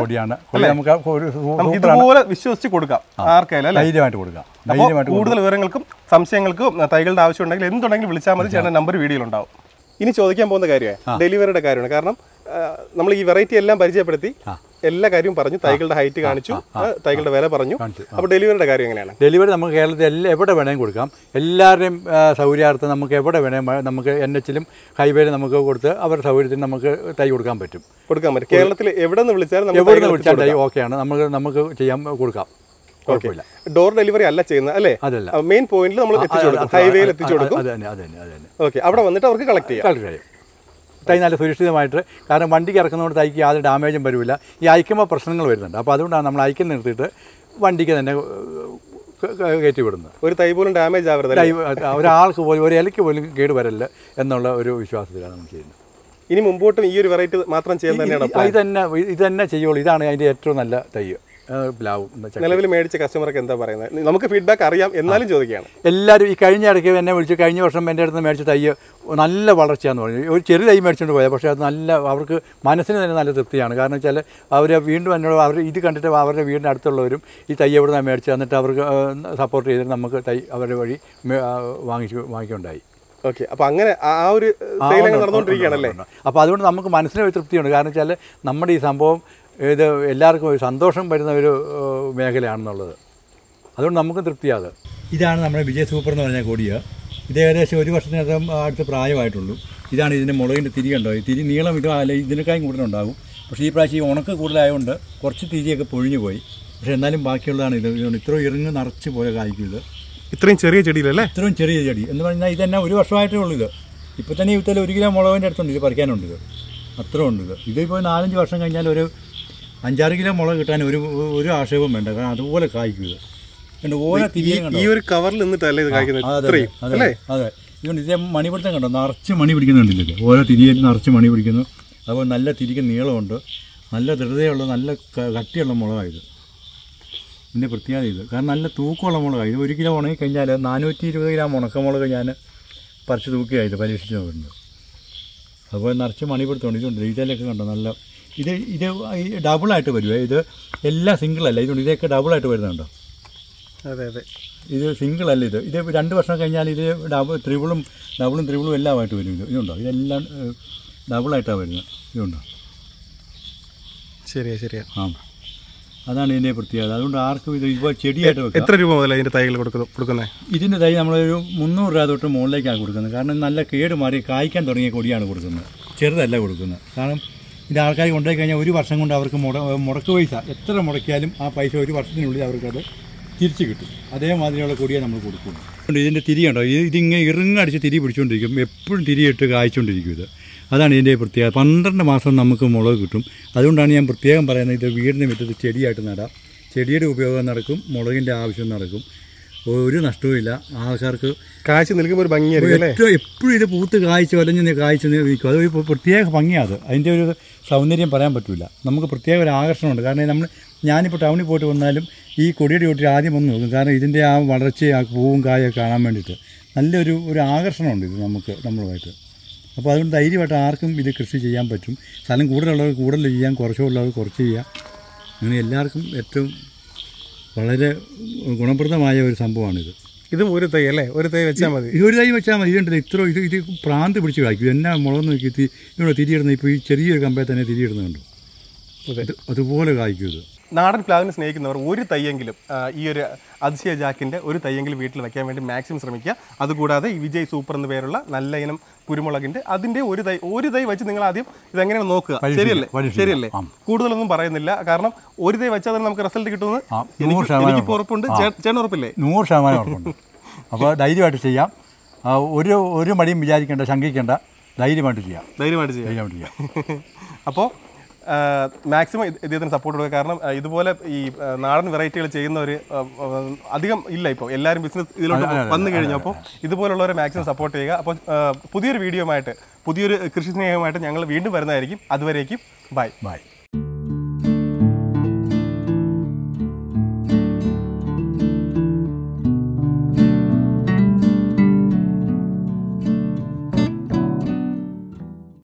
നമുക്ക് ഇതുപോലെ വിശ്വസിച്ച് കൊടുക്കാം ആർക്കായാലും. ധൈര്യമായിട്ട് കൊടുക്കാം. കൂടുതൽ വിവരങ്ങൾക്കും സംശയങ്ങൾക്കും തൈകളുടെ ആവശ്യം ഉണ്ടെങ്കിൽ എന്തുണ്ടെങ്കിലും വിളിച്ചാൽ മതി. ചേട്ടൻ നമ്പർ വീഡിയോയിലുണ്ടാവും. ഇനി ചോദിക്കാൻ പോകുന്ന കാര്യമാണ് ഡെലിവറിയുടെ കാര്യമാണ്. കാരണം നമ്മൾ ഈ വെറൈറ്റി എല്ലാം പരിചയപ്പെടുത്തി എല്ലാ കാര്യവും പറഞ്ഞു, തൈകളുടെ ഹൈറ്റ് കാണിച്ചു, തൈകളുടെ വില പറഞ്ഞു. അപ്പോൾ ഡെലിവറിയുടെ കാര്യം എങ്ങനെയാണ്? ഡെലിവറി നമുക്ക് കേരളത്തിൽ എവിടെ വേണമെങ്കിലും കൊടുക്കാം. എല്ലാവരുടെയും സൗകര്യാർത്ഥം നമുക്ക് എവിടെ വേണമെങ്കിൽ നമുക്ക് NH-ലും ഹൈവേയിലും നമുക്ക് കൊടുത്ത് അവരുടെ സൗകര്യത്തിന് നമുക്ക് തൈ കൊടുക്കാൻ പറ്റും. കേരളത്തിൽ എവിടെ നിന്ന് വിളിച്ചാലും എവിടെ നിന്ന് വിളിച്ചാൽ തൈ ഓക്കെയാണ്, നമുക്ക് ചെയ്യാൻ കൊടുക്കാം. കുഴപ്പമില്ല. ഡോർ ഡെലിവറി അല്ല ചെയ്യുന്നത് അല്ലേ? അതല്ല, മെയിൻ പോയിന്റിൽ നമ്മൾ എത്തിച്ചു കൊടുക്കും, ഹൈവേയിൽ എത്തിച്ചു കൊടുക്കും. ഓക്കെ, അവിടെ വന്നിട്ട് അവർക്ക് കളക്ട് ചെയ്യാം. തൈ നല്ല സുരക്ഷിതമായിട്ട്, കാരണം വണ്ടിക്ക് ഇറക്കുന്നതുകൊണ്ട് തൈക്ക് യാതൊരു ഡാമേജും വരില്ല. ഈ അയക്കുമ്പോൾ പ്രശ്നങ്ങൾ വരുന്നുണ്ട്. അപ്പോൾ അതുകൊണ്ടാണ് നമ്മൾ അയക്കുന്ന നിർത്തിയിട്ട് വണ്ടിക്ക് തന്നെ കയറ്റി വിടുന്നത്. ഒരു തൈ പോലും ഡാമേജ് ആവരുത്, ഒരാൾക്ക് പോലും ഒരു ഇലയ്ക്ക് പോലും കേട് വരില്ല എന്നുള്ള ഒരു വിശ്വാസത്തിലാണ് നമ്മൾ ചെയ്യുന്നത്. ഇനി മുമ്പോട്ടും ഈ ഒരു വെറൈറ്റി മാത്രം ചെയ്യാൻ തന്നെയാണ് ഇത് തന്നെ ചെയ്യുള്ളൂ. ഇതാണ് അതിൻ്റെ ഏറ്റവും നല്ല തൈ പ്ലാവും. നിലവിൽ മേടിച്ച കസ്റ്റമർക്ക് എന്താ പറയുന്നത്? നമുക്ക് ഫീഡ്ബാക്ക് അറിയാം, എന്നാലും ചോദിക്കുകയാണ്. എല്ലാവരും ഈ കഴിഞ്ഞ ഇടയ്ക്ക് എന്നെ വിളിച്ചു, കഴിഞ്ഞ വർഷം എൻ്റെ അടുത്ത് മേടിച്ച തൈ നല്ല വളർച്ചയാണെന്ന് പറഞ്ഞു. ഒരു ചെറിയ തൈ മേടിച്ചുകൊണ്ട് പോയാൽ, പക്ഷേ അത് നല്ല അവർക്ക് മനസ്സിന് തന്നെ നല്ല തൃപ്തിയാണ്. കാരണം വെച്ചാൽ അവർ വീണ്ടും എന്നോട് അവർ ഇത് കണ്ടിട്ട് അവരുടെ വീടിൻ്റെ അടുത്തുള്ളവരും ഈ തൈ എവിടെ നിന്നാണ് മേടിച്ച് എന്നിട്ട് അവർക്ക് സപ്പോർട്ട് ചെയ്തിട്ട് നമുക്ക് തൈ അവരുടെ വഴി വാങ്ങിക്കുണ്ടായി. ഓക്കെ, അപ്പോൾ അങ്ങനെ ആ ഒരു നടന്നുകൊണ്ടിരിക്കുകയാണല്ലേ. അപ്പോൾ അതുകൊണ്ട് നമുക്ക് മനസ്സിന് തൃപ്തിയുണ്ട്. കാരണം വെച്ചാൽ നമ്മുടെ ഈ സംഭവം ഇത് എല്ലാവർക്കും ഒരു സന്തോഷം വരുന്ന ഒരു മേഖലയാണെന്നുള്ളത്. അതുകൊണ്ട് നമുക്ക് തൃപ്തിയാകും. ഇതാണ് നമ്മുടെ വിജയ് സൂപ്പർ എന്ന് പറഞ്ഞ കൊടിയ. ഇത് ഏകദേശം ഒരു വർഷത്തിനകം അടുത്ത് പ്രായമായിട്ടുള്ളൂ. ഇതാണ് ഇതിൻ്റെ മുളകിൻ്റെ തിരി കണ്ടോ. ഈ തിരി നീളം ഇത് അല്ല ഇതിനേക്കാളും കൂടുതലുണ്ടാകും. പക്ഷേ ഈ പ്രാവശ്യം ഈ ഉണക്ക് കൂടുതലായതുകൊണ്ട് കുറച്ച് തിരിയൊക്കെ പൊഴിഞ്ഞു പോയി. പക്ഷേ എന്നാലും ബാക്കിയുള്ളതാണ് ഇത്. ഇത്രയും ഇറങ്ങി നിറച്ച് പോലെ കായ്ക്കും. ഇത് ഇത്രയും ചെറിയ ചെടിയിലല്ലേ? ഇത്രയും ചെറിയ ചെടി എന്ന് പറഞ്ഞാൽ ഇതന്നെ ഒരു വർഷമായിട്ടേ ഉള്ളൂ. ഇത് ഇപ്പോൾ തന്നെ ഇവിടുത്തെ 1 കിലോ മുളകിൻ്റെ അടുത്തുണ്ട് ഇത് പറിക്കാനുണ്ട്. ഇത് അത്ര ഉണ്ട്. ഇതിപ്പോൾ 4-5 വർഷം കഴിഞ്ഞാൽ ഒരു 5-6 കിലോ മുളക് കിട്ടാൻ ഒരു ആക്ഷേപം വേണ്ട. കാരണം അതുപോലെ കായ്ക്കും. ഇത് ഓരോ തിരിയും ഈ ഒരു കവറിൽ നിന്നിട്ടല്ലേ ഇത് കായ്ക്കുന്നത്? അതെ, ഇതുകൊണ്ട് ഇതേ മണിപിടുത്തം കണ്ടോ, നിറച്ച് മണി പിടിക്കുന്നുണ്ടല്ലോ. ഓരോ തിരിയിൽ നിറച്ച് മണി പിടിക്കുന്നു. അതുപോലെ നല്ല തിരിക്ക് നീളമുണ്ട്, നല്ല ദൃഢതയുള്ള നല്ല കട്ടിയുള്ള മുളകായത്. ഇതിൻ്റെ പ്രത്യേകത ഇത്, കാരണം നല്ല തൂക്കമുള്ള മുളകാണ്. ഇത് 1 കിലോ ഉണങ്ങി കഴിഞ്ഞാൽ 420 ഗ്രാം ഉണക്കമുളക് ഞാൻ പറിച്ച് തൂക്കിയായത് പരീക്ഷിച്ച് നോക്കുന്നുണ്ട്. അതുപോലെ നിറച്ച് മണിപിടുത്തമുണ്ട്. ഇതുണ്ട് ഇതിലൊക്കെ കണ്ടോ നല്ല ഇത് ഡബിളായിട്ട് വരുവേ. ഇത് എല്ലാം സിംഗിളല്ല, ഇതുകൊണ്ട് ഇതൊക്കെ ഡബിളായിട്ട് വരുന്നുണ്ടോ. അതെ, ഇത് സിംഗിളല്ല. ഇത് 2 വർഷം കഴിഞ്ഞാൽ ഇത് ഡബിളും ത്രിബിളും എല്ലാമായിട്ട് വരും. ഇതുണ്ടോ, ഇതെല്ലാം ഡബിളായിട്ടാണ് വരുന്നത്. ഇതുണ്ടോ. ശരിയാ. അതാണ് ഇതിൻ്റെ പ്രത്യേകത. അതുകൊണ്ട് ആർക്കും ഇത് ഇപ്പോൾ ചെടിയായിട്ട് വെക്കാം. എത്ര രൂപ മുതൽ ഇതിൻ്റെ തൈകൾ കൊടുക്കുന്നത്? ഇതിൻ്റെ തൈ നമ്മളൊരു 300 രൂപ തൊട്ട് മുകളിലേക്കാണ് കൊടുക്കുന്നത്. കാരണം നല്ല കേട് മാറി കായ്ക്കാൻ തുടങ്ങിയ കൊടിയാണ് കൊടുക്കുന്നത്, ചെറുതല്ല കൊടുക്കുന്നത്. കാരണം ഇത് ആൾക്കാർ കൊണ്ടുപോയി കഴിഞ്ഞാൽ 1 വർഷം കൊണ്ട് അവർക്ക് മുടക്ക് പൈസ എത്ര മുടക്കിയാലും ആ പൈസ 1 വർഷത്തിനുള്ളിൽ അവർക്കത് തിരിച്ച് കിട്ടും. അതേമാതിരിയുള്ള കൊടിയാണ് നമ്മൾ കൊടുക്കുന്നത്. ഇതിൻ്റെ തിരി കണ്ടോ, ഇതിങ്ങനെ ഇറങ്ങടിച്ച് തിരി പിടിച്ചുകൊണ്ടിരിക്കും. എപ്പോഴും തിരിയിട്ട് കായ്ച്ചുകൊണ്ടിരിക്കും. ഇത് അതാണ് ഇതിൻ്റെ പ്രത്യേകത. 12 മാസം നമുക്ക് മുളക് കിട്ടും. അതുകൊണ്ടാണ് ഞാൻ പ്രത്യേകം പറയുന്നത്, ഇത് വീടിന് മുറ്റത്ത് ചെടിയായിട്ട് നടാം. ചെടിയുടെ ഉപയോഗം നടക്കും, മുളകിൻ്റെ ആവശ്യം നടക്കും, ഒരു നഷ്ടവുമില്ല. ആൾക്കാർക്ക് കാഴ്ച നിൽക്കുമ്പോൾ ഒരു ഭംഗിയായിരിക്കും. എപ്പോഴും ഇത് പൂത്ത് കായ്ച്ച് വലഞ്ഞ് കായ്ച്ച് നിൽക്കും. അത് പ്രത്യേക ഭംഗിയാണ്. അതിൻ്റെ ഒരു സൗന്ദര്യം പറയാൻ പറ്റില്ല. നമുക്ക് പ്രത്യേക ഒരു ആകർഷണമുണ്ട്. കാരണം ഞാനിപ്പോൾ ടൗണിൽ പോയിട്ട് വന്നാലും ഈ കൊടിയുടെ ചോട്ടിൽ ആദ്യം വന്ന് നോക്കും. കാരണം ഇതിൻ്റെ ആ വളർച്ചയെ ആ പൂവും കായൊക്കെ കാണാൻ വേണ്ടിയിട്ട് നല്ലൊരു ആകർഷണമുണ്ട് ഇത് നമ്മളുമായിട്ട്. അപ്പോൾ അതുകൊണ്ട് ധൈര്യമായിട്ട് ആർക്കും ഇത് കൃഷി ചെയ്യാൻ പറ്റും. സ്ഥലം കൂടുതലുള്ളവർ കൂടുതൽ ചെയ്യാം, കുറച്ചുള്ളവർ കുറച്ച് ചെയ്യാം. അങ്ങനെ എല്ലാവർക്കും ഏറ്റവും വളരെ ഗുണപ്രദമായ ഒരു സംഭവമാണിത്. ഇതും ഒരു തൈ അല്ലേ? ഒരു തൈ വെച്ചാൽ മതി. ഒരു തൈ വെച്ചാൽ മതി. ഇതുണ്ടല്ലോ, ഇത് പ്രാന്ത് പിടിച്ച് കായ്ക്കും. എന്നാ മുളക് നോക്കി ഇവിടെ തിരിയിടുന്നത്. ഇപ്പോൾ ഈ ചെറിയൊരു കമ്പയിൽ തന്നെ തിരിയിടുന്നുണ്ട്. അതുപോലെ കായ്ക്കും. ഇത് നാടൻ പ്ലാവിനെ സ്നേഹിക്കുന്നവർ ഒരു തൈയെങ്കിലും ഈ ഒരു അതിശയ ജാക്കിൻ്റെ ഒരു തൈയെങ്കിലും വീട്ടിൽ വയ്ക്കാൻ വേണ്ടി മാക്സിമം ശ്രമിക്കുക. അതുകൂടാതെ ഈ വിജയ് സൂപ്പർ എന്ന് പേരുള്ള നല്ല ഇനം കുരുമുളകിൻ്റെ അതിൻ്റെ ഒരു തൈ വെച്ച് നിങ്ങൾ ആദ്യം ഇതെങ്ങനെയാണ് നോക്കുക. ശരിയല്ലേ? കൂടുതലൊന്നും പറയുന്നില്ല. കാരണം ഒരു തൈ വെച്ചാൽ തന്നെ നമുക്ക് റിസൾട്ട് കിട്ടുന്നത് എനിക്ക് ഉറപ്പുണ്ട്. ചേട്ടൻ ഉറപ്പില്ലേ? 100% ഉറപ്പുണ്ട്. അപ്പോൾ ധൈര്യമായിട്ട് ചെയ്യാം. ഒരു മടിയും വിചാരിക്കേണ്ട, ശങ്കിക്കേണ്ട. ധൈര്യമായിട്ട് ചെയ്യാം. അപ്പോൾ മാക്സിമം ഇദ്ദേഹത്തിന് സപ്പോർട്ട് കൊടുക്കുക. കാരണം ഇതുപോലെ ഈ നാടൻ വെറൈറ്റികൾ ചെയ്യുന്നവർ അധികം ഇല്ല ഇപ്പോൾ, എല്ലാവരും ബിസിനസ് ഇതിലോട്ട് വന്നു കഴിഞ്ഞപ്പോൾ ഇതുപോലുള്ളവരെ മാക്സിമം സപ്പോർട്ട് ചെയ്യുക. അപ്പോൾ പുതിയൊരു വീഡിയോ ആയിട്ട് പുതിയൊരു കൃഷി സ്നേഹമായിട്ട് ഞങ്ങൾ വീണ്ടും വരുന്നതായിരിക്കും. അതുവരേക്കും ബൈ.